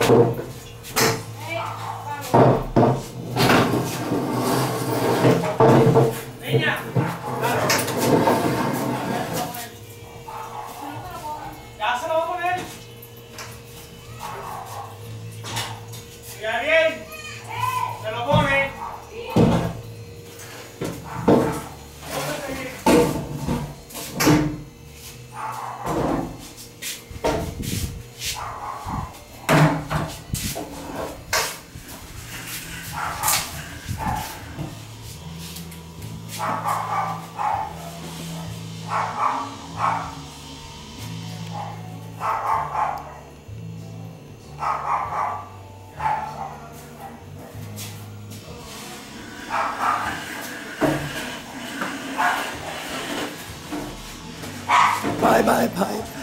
Niña, ya se lo voy a poner. Mira bien, se lo pone. Bye, bye, bye.